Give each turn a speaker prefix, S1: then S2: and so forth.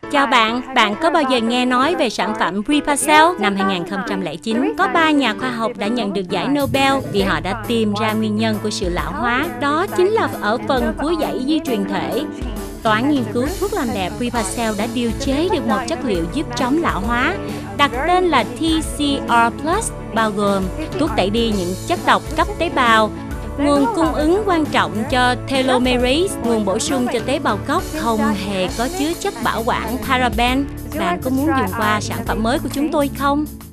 S1: Chào bạn có bao giờ nghe nói về sản phẩm REPACELL? Năm 2009, có 3 nhà khoa học đã nhận được giải Nobel vì họ đã tìm ra nguyên nhân của sự lão hóa. Đó chính là ở phần cuối dãy di truyền thể. Toán nghiên cứu thuốc làm đẹp REPACELL đã điều chế được một chất liệu giúp chống lão hóa, đặt tên là TCR+, bao gồm thuốc tẩy đi những chất độc cấp tế bào, nguồn cung ứng quan trọng cho telomerase, nguồn bổ sung cho tế bào gốc, không hề có chứa chất bảo quản paraben. Bạn có muốn dùng qua sản phẩm mới của chúng tôi không?